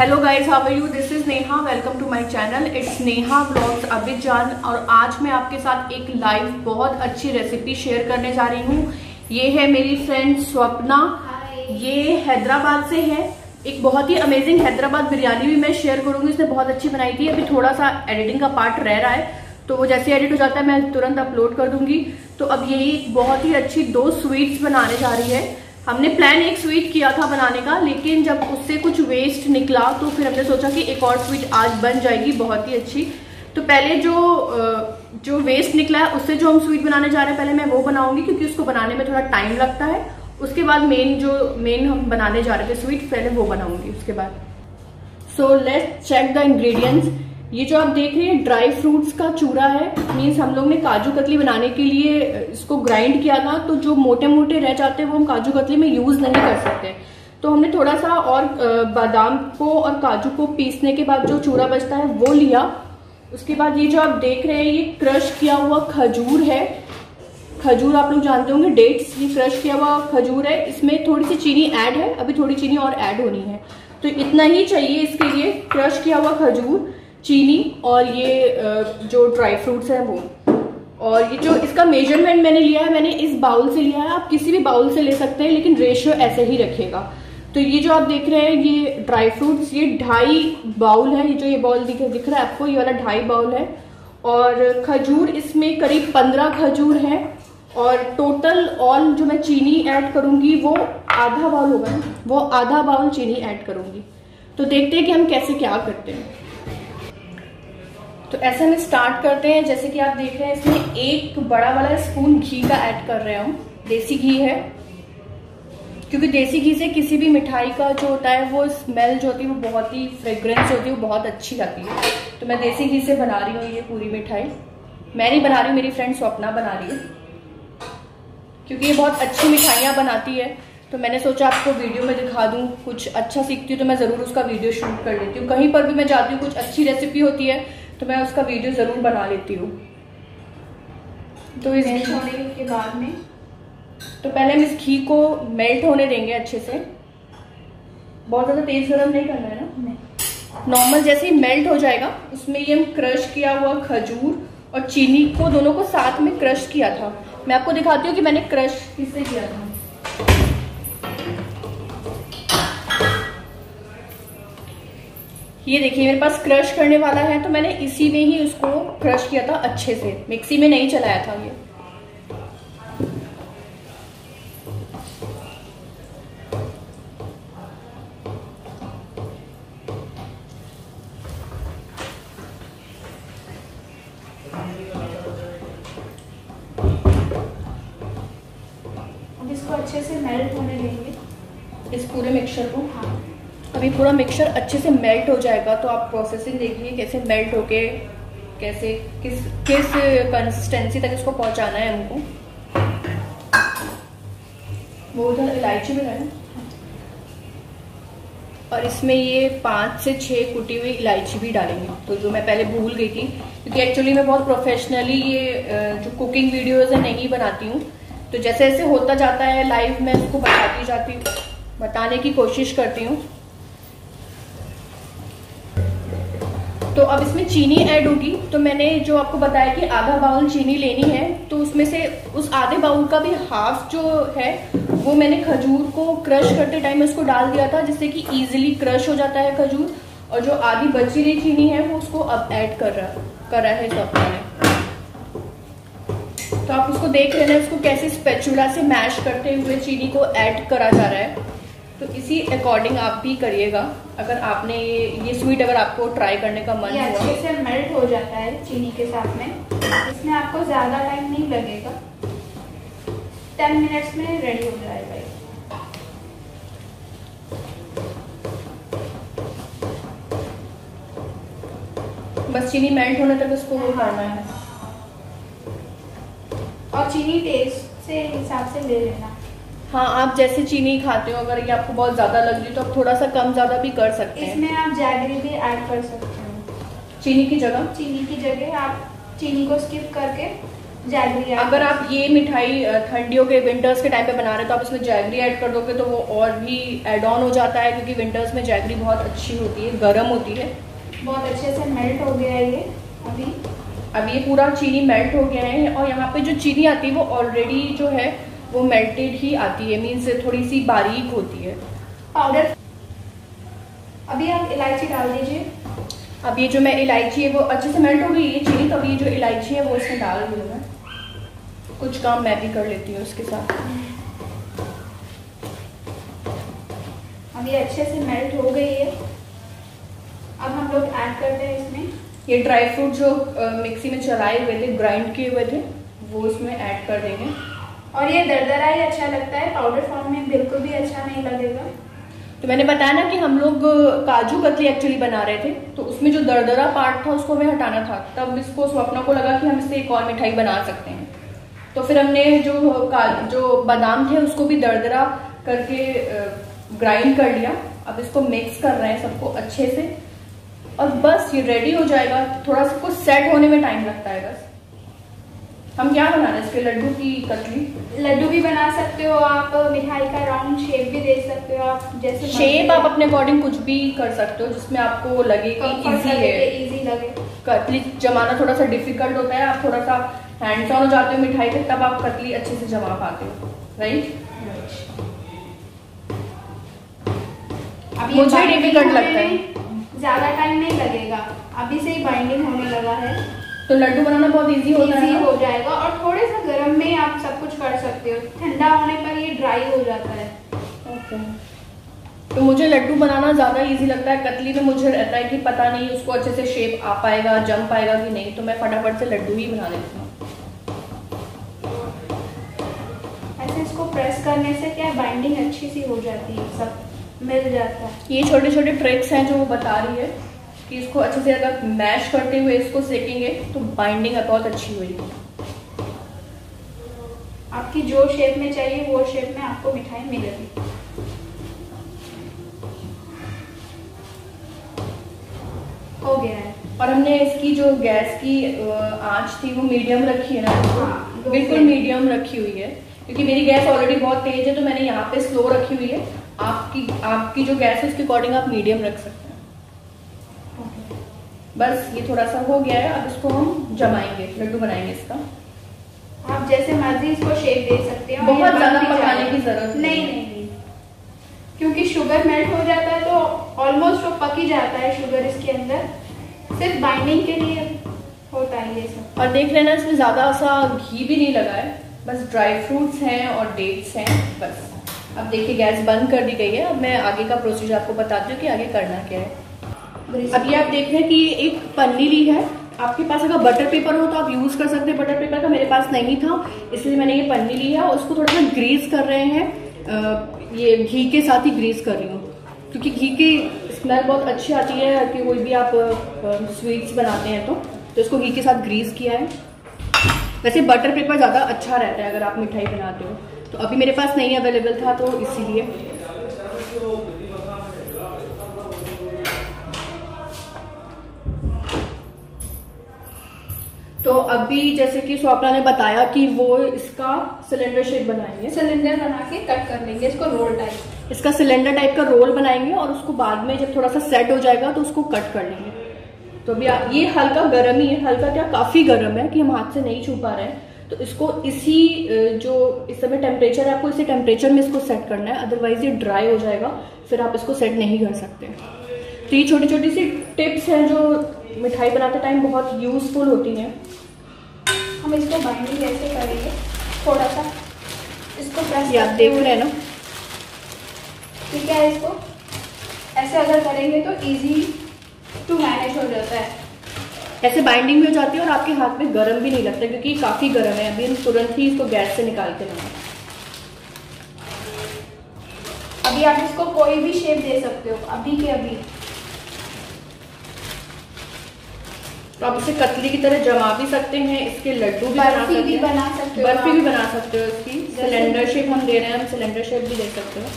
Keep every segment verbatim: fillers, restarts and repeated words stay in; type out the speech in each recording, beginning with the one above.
Hello guys, how are you? This is Neha. Welcome to my channel. It's Neha vlogs Abidjan. और आज मैं आपके साथ एक लाइव बहुत अच्छी रेसिपी शेयर करने जा रही हूँ। ये है मेरी फ्रेंड स्वप्ना। ये हैदराबाद से है। एक बहुत ही अमेजिंग हैदराबाद बिरयानी भी मैं शेयर करूंगी। इसने बहुत अच्छी बनाई थी। अभी थोड़ा सा एडिटिंग का पार्ट रह रहा है, तो वो जैसे एडिट हो जाता है मैं तुरंत अपलोड कर दूंगी। तो अब यही बहुत ही अच्छी दो स्वीट्स बनाने जा रही है। हमने प्लान एक स्वीट किया था बनाने का, लेकिन जब उससे कुछ वेस्ट निकला तो फिर हमने सोचा कि एक और स्वीट आज बन जाएगी बहुत ही अच्छी। तो पहले जो जो वेस्ट निकला है उससे जो हम स्वीट बनाने जा रहे हैं, पहले मैं वो बनाऊंगी क्योंकि उसको बनाने में थोड़ा टाइम लगता है। उसके बाद मेन जो मेन हम बनाने जा रहे थे स्वीट, पहले वो बनाऊंगी उसके बाद। So let's check the ingredients. ये जो आप देख रहे हैं ड्राई फ्रूट्स का चूरा है। मीन्स हम लोग ने काजू कतली बनाने के लिए इसको ग्राइंड किया था, तो जो मोटे मोटे रह जाते हैं वो हम काजू कतली में यूज नहीं कर सकते। तो हमने थोड़ा सा और बादाम को और काजू को पीसने के बाद जो चूरा बचता है वो लिया। उसके बाद ये जो आप देख रहे हैं ये क्रश किया हुआ खजूर है। खजूर आप लोग जानते होंगे, डेट्स। ये क्रश किया हुआ खजूर है। इसमें थोड़ी सी चीनी ऐड है, अभी थोड़ी चीनी और ऐड होनी है, तो इतना ही चाहिए इसके लिए। क्रश किया हुआ खजूर, चीनी और ये जो ड्राई फ्रूट्स है वो। और ये जो इसका मेजरमेंट मैंने लिया है, मैंने इस बाउल से लिया है। आप किसी भी बाउल से ले सकते हैं, लेकिन रेशियो ऐसे ही रखिएगा। तो ये जो आप देख रहे हैं ये ड्राई फ्रूट्स, ये ढाई बाउल है। ये जो ये बाउल दिख, दिख रहा है आपको, ये वाला ढाई बाउल है। और खजूर इसमें करीब पंद्रह खजूर है। और टोटल ऑल जो मैं चीनी ऐड करूंगी वो आधा बाउल होगा, वो आधा बाउल चीनी ऐड करूंगी। तो देखते हैं कि हम कैसे क्या करते हैं। तो ऐसे हम स्टार्ट करते हैं। जैसे कि आप देख रहे हैं इसमें एक बड़ा वाला स्पून घी का ऐड कर रहे हूँ। देसी घी है, क्योंकि देसी घी से किसी भी मिठाई का जो होता है वो स्मेल जो होती है वो बहुत ही फ्रेग्रेंस होती है, वो बहुत अच्छी आती है। तो मैं देसी घी से बना रही हूँ ये पूरी मिठाई। मैं नहीं बना रही हूँ, मेरी फ्रेंड स्वप्ना बना रही है, क्योंकि ये बहुत अच्छी मिठाइयाँ बनाती है। तो मैंने सोचा आपको वीडियो में दिखा दूँ। कुछ अच्छा सीखती हूँ तो मैं ज़रूर उसका वीडियो शूट कर लेती हूँ। कहीं पर भी मैं जाती हूँ, कुछ अच्छी रेसिपी होती है तो मैं उसका वीडियो ज़रूर बना लेती हूँ। तो इस मेल्ट होने के बाद में, तो पहले हम इस घी को मेल्ट होने देंगे अच्छे से। बहुत ज़्यादा तेज़ गरम नहीं करना है ना, नॉर्मल जैसे ही मेल्ट हो जाएगा उसमें ये हम क्रश किया हुआ खजूर और चीनी को दोनों को साथ में क्रश किया था। मैं आपको दिखाती हूँ कि मैंने क्रश किससे किया था। ये देखिए मेरे पास क्रश करने वाला है, तो मैंने इसी में ही उसको क्रश किया था अच्छे से, मिक्सी में नहीं चलाया था ये। अब इसको अच्छे से मेल्ट होने देंगे, इस पूरे मिक्सचर को। हाँ, अभी पूरा मिक्सचर अच्छे से मेल्ट हो जाएगा तो आप प्रोसेसिंग देखिए कैसे मेल्ट होके कैसे किस किस कंसिस्टेंसी तक इसको पहुंचाना है हमको। वो उधर इलायची भी है, और इसमें ये पाँच से छः कुटी हुई इलायची भी डालेंगे। तो जो मैं पहले भूल गई थी, क्योंकि एक्चुअली मैं बहुत प्रोफेशनली ये जो कुकिंग वीडियोज है नहीं बनाती हूँ। तो जैसे जैसे होता जाता है लाइव मैं उसको बताती जाती हूँ, बताने की कोशिश करती हूँ। तो अब इसमें चीनी ऐड होगी। तो मैंने जो आपको बताया कि आधा बाउल चीनी लेनी है, तो उसमें से उस आधे बाउल का भी हाफ जो है वो मैंने खजूर को क्रश करते टाइम उसको डाल दिया था, जिससे कि इजीली क्रश हो जाता है खजूर। और जो आधी बची हुई चीनी है वो उसको अब ऐड कर रहा करा है स्वप्ना ने। तो आप उसको देख रहे हैं उसको कैसे स्पैचुला से मैश करते हुए चीनी को ऐड करा जा रहा है। तो इसी अकॉर्डिंग आप भी करिएगा। अगर आपने ये ये स्वीट अगर आपको ट्राई करने का मन हुआ, अच्छे से मेल्ट हो जाता है चीनी के साथ में। इसमें आपको ज़्यादा टाइम नहीं लगेगा, टेन मिनट्स में रेडी हो जाएगा। बस चीनी मेल्ट होने तक उसको वो करना है। और चीनी टेस्ट से हिसाब से ले लेना। हाँ, आप जैसे चीनी खाते हो, अगर ये आपको बहुत ज़्यादा लग रही है तो आप थोड़ा सा कम ज़्यादा भी कर सकते हैं। इसमें आप जैगरी भी ऐड कर सकते हो चीनी की जगह। चीनी की जगह आप चीनी को स्किप करके जैगरी। अगर आप ये मिठाई ठंडियों के विंटर्स के टाइम पे बना रहे हैं तो आप इसमें जैगरी ऐड कर दोगे तो वो और भी ऐड ऑन हो जाता है, क्योंकि विंटर्स में जैगरी बहुत अच्छी होती है, गर्म होती है। बहुत अच्छे से मेल्ट हो गया है ये अभी। अब ये पूरा चीनी मेल्ट हो गया है और यहाँ पे जो चीनी आती है वो ऑलरेडी जो है वो मेल्टेड ही आती है, मीन्स थोड़ी सी बारीक होती है पाउडर। अभी आप इलायची डाल दीजिए। अब ये जो मैं इलायची है वो अच्छे से मेल्ट हो गई है चीनी, तो अभी ये जो इलायची है वो इसमें डाल रही हूँ मैं। कुछ काम मैं भी कर लेती हूँ उसके साथ। अब ये अच्छे से मेल्ट हो गई है। अब हम लोग ऐड करते हैं इसमें ये ड्राई फ्रूट जो आ, मिक्सी में चलाए हुए थे, ग्राइंड किए हुए थे, वो इसमें ऐड कर देंगे। और ये दरदरा ही अच्छा लगता है, पाउडर फॉर्म में बिल्कुल भी अच्छा नहीं लगेगा। तो मैंने बताया ना कि हम लोग काजू कतली एक्चुअली बना रहे थे, तो उसमें जो दरदरा पार्ट था उसको हमें हटाना था। तब इसको स्वप्ना को लगा कि हम इससे एक और मिठाई बना सकते हैं, तो फिर हमने जो जो बादाम थे उसको भी दरदरा करके ग्राइंड कर लिया। अब इसको मिक्स कर रहे हैं सबको अच्छे से और बस ये रेडी हो जाएगा। थोड़ा सा कुछ सेट होने में टाइम लगता है बस। हम क्या बना रहे हैं इसके, लड्डू की कतली? लड्डू भी बना सकते हो आप, मिठाई का राउंड शेप भी दे सकते हो आप, जैसे शेप आप अपने अकॉर्डिंग कुछ भी कर सकते हो जिसमें आपको लगे कि इजी है। इजी लगे। कतली जमाना थोड़ा सा डिफिकल्ट होता है, आप थोड़ा सा हैंड्स ऑन हो जाते हो मिठाई पे, तब आप कतली अच्छे से जमा पाते हो, राइट? मुझे डिफिकल्ट लगता है, ज्यादा टाइम नहीं लगेगा, अभी से ही बाइंडिंग होने लगा है तो लड्डू बनाना बहुत इजी होता है, हो जाएगा। और थोड़े सा गर्म में आप सब कुछ कर सकते हो, ठंडा होने पर ये ड्राई हो जाता है। ओके। तो मुझे लड्डू बनाना ज्यादा इजी लगता है। कतली में मुझे रहता है कि पता नहीं उसको अच्छे से शेप आ पाएगा, जम पाएगा कि नहीं, तो मैं फटाफट से लड्डू ही बना लेती हूँ। ऐसे इसको प्रेस करने से क्या बाइंडिंग अच्छी सी हो जाती है, सब मिल जाता है। ये छोटे छोटे ट्रिक्स हैं जो वो बता रही है कि इसको अच्छे से अगर मैश करते हुए इसको सेकेंगे तो बाइंडिंग बहुत अच्छी होगी। आपकी जो शेप में चाहिए वो शेप में आपको मिठाई मिलेगी। हो गया है। और हमने इसकी जो गैस की आंच थी वो मीडियम रखी है ना? हाँ, बिल्कुल मीडियम रखी हुई है, क्योंकि मेरी गैस ऑलरेडी बहुत तेज है तो मैंने यहाँ पे स्लो रखी हुई है। आपकी आपकी जो गैस है उसके अकॉर्डिंग आप मीडियम रख सकते हैं। बस ये थोड़ा सा हो गया है, अब इसको हम जमाएंगे, लड्डू बनाएंगे इसका। आप जैसे मर्जी इसको शेप दे सकते हो, बहुत ज्यादा पकाने की जरूरत नहीं नहीं नहीं, क्योंकि शुगर मेल्ट हो जाता है तो ऑलमोस्ट वो पक ही जाता है शुगर इसके अंदर, सिर्फ बाइंडिंग के लिए होता है ये सब। और देख लेना इसमें ज्यादा सा घी भी नहीं लगा है, बस ड्राई फ्रूट्स हैं और डेट्स हैं बस। अब देखिए गैस बंद कर दी गई है। अब मैं आगे का प्रोसीजर आपको बताती हूँ कि आगे करना क्या है। अब ये आप देख रहे हैं कि एक पन्नी ली है। आपके पास अगर बटर पेपर हो तो आप यूज कर सकते हैं बटर पेपर का, मेरे पास नहीं था इसलिए मैंने ये पन्नी ली है और उसको थोड़ा सा ग्रीस कर रहे हैं। ये घी के साथ ही ग्रीस कर रही हूँ क्योंकि घी की स्मेल बहुत अच्छी आती है कि कोई भी आप स्वीट्स बनाते हैं तो, तो इसको घी के साथ ग्रीस किया है। वैसे बटर पेपर ज़्यादा अच्छा रहता है अगर आप मिठाई बनाते हो, तो अभी मेरे पास नहीं अवेलेबल था तो इसीलिए। तो अभी जैसे कि स्वप्ना ने बताया कि वो इसका सिलेंडर शेप बनाएंगे, सिलेंडर बना के कट कर लेंगे इसको रोल टाइप। इसका सिलेंडर टाइप का रोल बनाएंगे और उसको बाद में जब थोड़ा सा सेट हो जाएगा तो उसको कट कर लेंगे। तो अभी ये हल्का गर्म ही है, हल्का क्या काफी गर्म है कि हम हाथ से नहीं छू पा रहे हैं, तो इसको इसी जो इस समय टेम्परेचर है आपको इसी टेम्परेचर में इसको सेट करना है, अदरवाइज ये ड्राई हो जाएगा, फिर आप इसको सेट नहीं कर सकते। तो ये छोटी छोटी सी टिप्स हैं जो मिठाई बनाते टाइम बहुत यूजफुल होती हैं। हम इसको बाइंडिंग कैसे करेंगे, थोड़ा सा इसको प्रेस ये आप देख रहे हैं ना, ठीक है। इसको ऐसे अगर करेंगे तो इजी टू मैनेज हो जाता है, ऐसे बाइंडिंग भी हो जाती है और आपके हाथ में गरम भी नहीं लगता क्योंकि काफी गरम है। अभी हम तुरंत ही इसको गैस से निकाल के लाएंगे। अभी आप इसको कोई भी शेप दे सकते हो अभी के अभी। तो आप इसे कतली की तरह जमा भी सकते हैं, इसके लड्डू भी बना सकते भी बना सकते हो, बर्फी भी बना सकते हो। इसकी सिलेंडर शेप हम दे रहे हैं, हम सिलेंडर शेप भी दे सकते हो।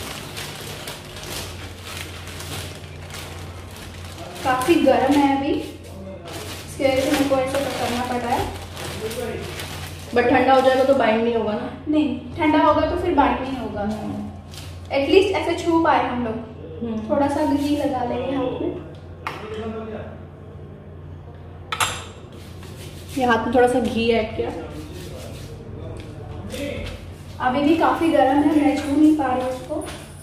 काफी गर्म है अभी, इसकी वजह से हमको ऐसा करना पड़ा है। बट ठंडा हो जाएगा तो बाइंड नहीं होगा ना? नहीं, ठंडा होगा तो फिर बाइंड नहीं होगा। एटलीस्ट ऐसे छू पाए हम लोग। थोड़ा सा घी लगा लेंगे हाथ में। ये हाथ में थोड़ा सा घी ऐड किया। अभी भी काफी गर्म है, मैं छू नहीं पा रही उसको।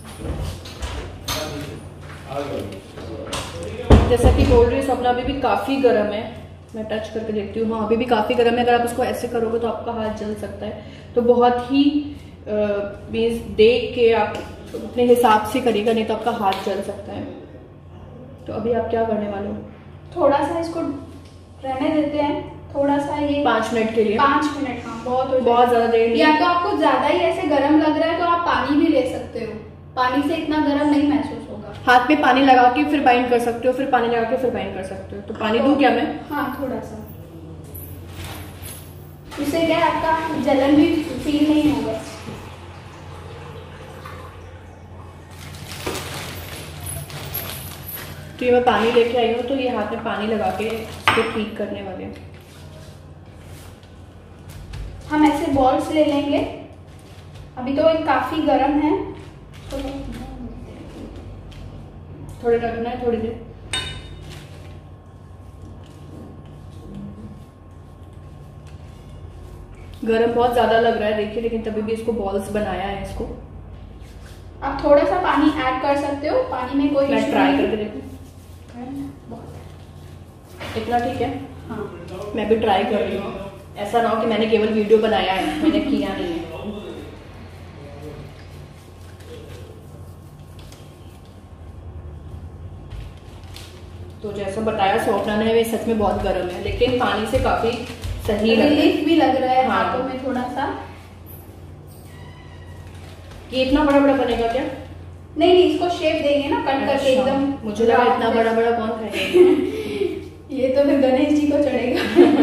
जैसा कि बोल रही हूँ स्वप्ना अभी भी काफी गर्म है। मैं टच करके देखती हूँ, हाँ अभी भी काफी गर्म है। अगर आप इसको ऐसे करोगे तो आपका हाथ जल सकता है। तो बहुत ही मीन्स देख के आप अपने हिसाब से करिएगा, नहीं तो आपका हाथ जल सकता है। तो अभी आप क्या करने वाले हो? थोड़ा सा इसको रहने देते हैं, थोड़ा सा ये पाँच मिनट के लिए। पाँच मिनट हाँ, बहुत हो बहुत ज्यादा देर। या तो आपको ज्यादा ही ऐसे गर्म लग रहा है तो आप पानी भी ले सकते हो, पानी से इतना गर्म नहीं महसूस होगा। हाथ में पानी लगा के फिर बाइंड कर सकते हो, फिर पानी लगा के फिर बाइंड कर सकते हो। तो पानी दूं क्या मैं? हाँ थोड़ा सा, इससे क्या आपका जलन भी फील नहीं होगा। तो ये मैं पानी लेके आई हूँ, तो ये हाथ में पानी लगा के इसको ठीक करने वाले हैं। हम ऐसे बॉल्स ले लेंगे। अभी तो ये काफी गर्म है, तो थोड़े रखना है, थोड़ी देर। गरम बहुत ज्यादा लग रहा है देखिए, लेकिन तभी भी इसको बॉल्स बनाया है इसको। आप थोड़ा सा पानी ऐड कर सकते हो, पानी में कोई मैं ट्राई करके देखूं। इतना ठीक है? हाँ मैं भी ट्राई कर रही हूँ। ऐसा ना हो कि मैंने केवल वीडियो बनाया है, मैंने किया नहीं है। तो जैसा बताया स्वप्ना ने, वे सच में बहुत गर्म है, लेकिन पानी से काफी सही रिलीफ भी लग रहा है। हाँ। हाथों में थोड़ा सा। ये इतना बड़ा बड़ा बनेगा क्या? नहीं नहीं, इसको शेप देंगे ना कट करके एकदम। मुझे लगा इतना बड़ा बड़ा कौन खाएगा। ये तो फिर गणेश जी को चढ़ेगा।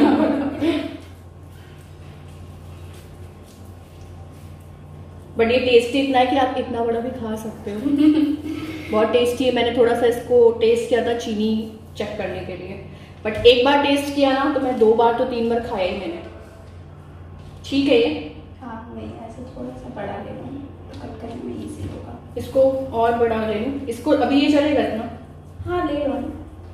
बट ये टेस्टी इतना है कि आप इतना बड़ा भी खा सकते हो। बहुत टेस्टी है। मैंने थोड़ा सा इसको टेस्ट किया था चीनी चेक करने के लिए, बट एक बार टेस्ट किया ना तो मैं दो बार तो तीन बार खाया ही मैंने। ठीक है ये? हाँ वही, ऐसे थोड़ा सा बड़ा ले लूँ तो कट करने में इजी होगा। इसको और बड़ा ले लूँ? इसको अभी ये चलेगा इतना? हाँ ले लो।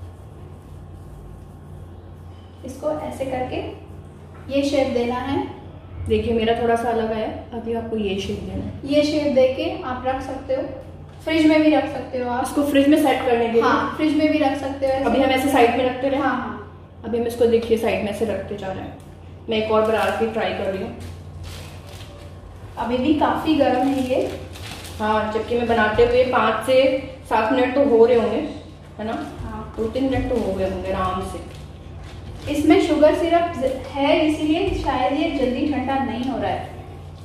इसको ऐसे करके ये शेप देना है। देखिए मेरा थोड़ा सा अलग है, अभी आपको ये शेप देना है। ये शेप देके आप रख सकते हो, फ्रिज में भी रख सकते हो आप। इसको फ्रिज में सेट करने के लिए? हाँ फ्रिज में भी रख सकते हो। अभी हम ऐसे साइड में रखते रहे। हाँ हाँ। अभी हम इसको देखिए साइड में से रखते जा रहे हैं। मैं एक और बना के ट्राई कर रही हूँ। अभी भी काफी गर्म है ये। हाँ, जबकि मैं बनाते हुए पाँच से सात मिनट तो हो रहे होंगे, है ना? हाँ दो तीन मिनट तो हो गए होंगे आराम से। इसमें शुगर सिरप है इसीलिए शायद ये जल्दी ठंडा नहीं हो रहा है।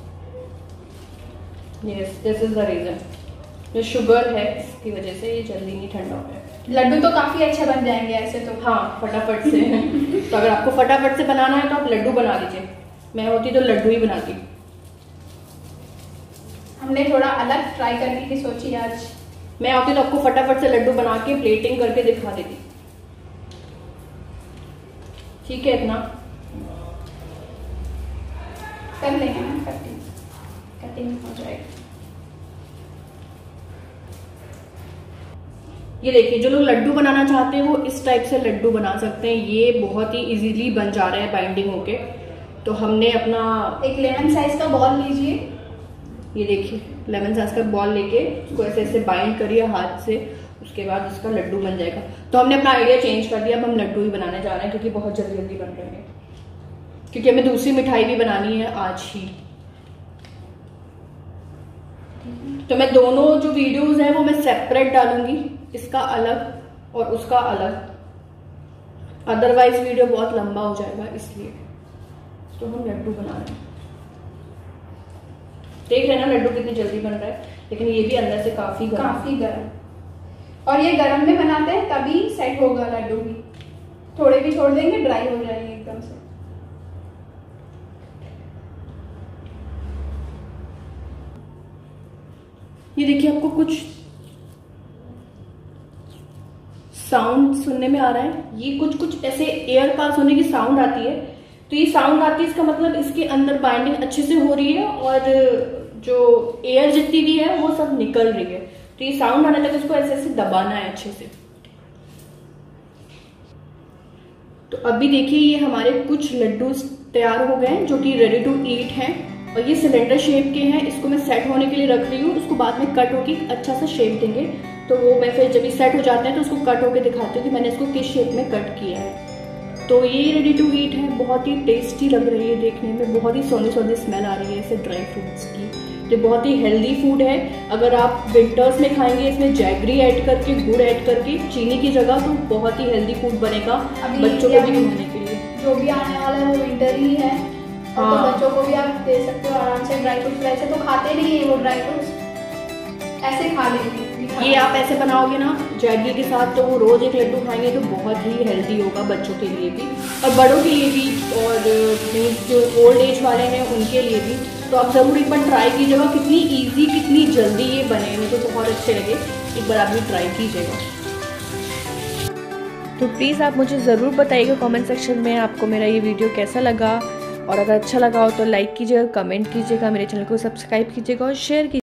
Yes, this is the reason. जो शुगर है इसकी वजह से ये जल्दी नहीं ठंडा हो रहा है। लड्डू तो काफी अच्छे बन जाएंगे ऐसे तो। हाँ फटाफट से। तो अगर आपको फटाफट से बनाना है तो आप लड्डू बना लीजिए। मैं होती तो लड्डू ही बनाती। हमने थोड़ा अलग ट्राई करने की सोची आज। मैं होती तो आपको फटाफट से लड्डू बना के प्लेटिंग करके दिखा देती। ठीक है, इतना कर लेंगे ना, कटिंग कटिंग हो जाएगी। ये देखिए, जो लोग लड्डू बनाना चाहते हैं वो इस टाइप से लड्डू बना सकते हैं। ये बहुत ही इजीली बन जा रहे हैं बाइंडिंग होके। तो हमने अपना एक लेमन साइज का बॉल लीजिए। ये देखिए, लेमन साइज का बॉल लेके उसको ऐसे ऐसे बाइंड करिए हाथ से, उसके बाद उसका लड्डू बन जाएगा। तो हमने अपना आइडिया चेंज कर दिया, अब हम लड्डू ही बनाने जा रहे हैं क्योंकि बहुत जल्दी जल्दी बन रहे हैं, क्योंकि हमें दूसरी मिठाई भी बनानी है आज ही। तो मैं दोनों जो वीडियोस हैं वो मैं सेपरेट डालूंगी, इसका अलग और उसका अलग, अदरवाइज वीडियो बहुत लंबा हो जाएगा इसलिए। तो हम लड्डू बना रहे हैं, देख रहे हैं ना लड्डू कितनी जल्दी बन रहा है, लेकिन ये भी अंदर से काफी गर्म काफी गर्म। और ये गर्म में बनाते हैं तभी सेट होगा लड्डू भी। थोड़े भी छोड़ देंगे ड्राई हो जाएंगे एकदम से। ये देखिए, आपको कुछ साउंड सुनने में आ रहा है, ये कुछ कुछ ऐसे एयर पास होने की साउंड आती है, तो ये साउंड आती है, इसका मतलब इसके अंदर बाइंडिंग अच्छे से हो रही है और जो एयर जितनी भी है वो सब निकल रही है। तो ये साउंड आने तक इसको ऐसे ऐसे दबाना है अच्छे से। तो अभी देखिए ये हमारे कुछ लड्डू तैयार हो गए हैं जो कि रेडी टू ईट हैं और ये सिलेंडर शेप के हैं। इसको मैं सेट होने के लिए रख रही हूँ, उसको बाद में कट होके अच्छा सा शेप देंगे। तो वो मैं फिर जब ये सेट हो जाते हैं तो उसको कट होके दिखाती हूँ कि मैंने इसको किस शेप में कट किया है। तो ये रेडी टू ईट है, बहुत ही टेस्टी लग रही है देखने में, बहुत ही सोनी सोनी स्मेल आ रही है ऐसे ड्राई फ्रूट्स की। तो बहुत ही हेल्दी फूड है। अगर आप विंटर्स में खाएंगे इसमें जैगरी ऐड करके, गुड़ ऐड करके चीनी की जगह, तो बहुत ही हेल्दी फूड बनेगा बच्चों को भी खाने के लिए। जो भी आने वाला है वो विंटर ही है। हाँ। तो बच्चों को भी आप दे सकते हो आराम से। ड्राई फ्रूट्स वैसे तो खाते नहीं है वो, ड्राई फ्रूट्स ऐसे खा लेंगे। ये आप ऐसे बनाओगे ना जैगरी के साथ तो वो रोज एक लड्डू खाएंगे तो बहुत ही हेल्दी होगा बच्चों के लिए भी और बड़ों के लिए भी, और जो ओल्ड एज वाले हैं उनके लिए भी। तो आप ज़रूर एक बार ट्राई कीजिएगा, कितनी इजी कितनी जल्दी ये बने, मुझे तो बहुत अच्छे लगे। एक बार आप भी ट्राई कीजिएगा। तो प्लीज़ आप मुझे ज़रूर बताइएगा कमेंट सेक्शन में आपको मेरा ये वीडियो कैसा लगा, और अगर अच्छा लगा हो तो लाइक कीजिएगा, कमेंट कीजिएगा, मेरे चैनल को सब्सक्राइब कीजिएगा और शेयर कीजिएगा।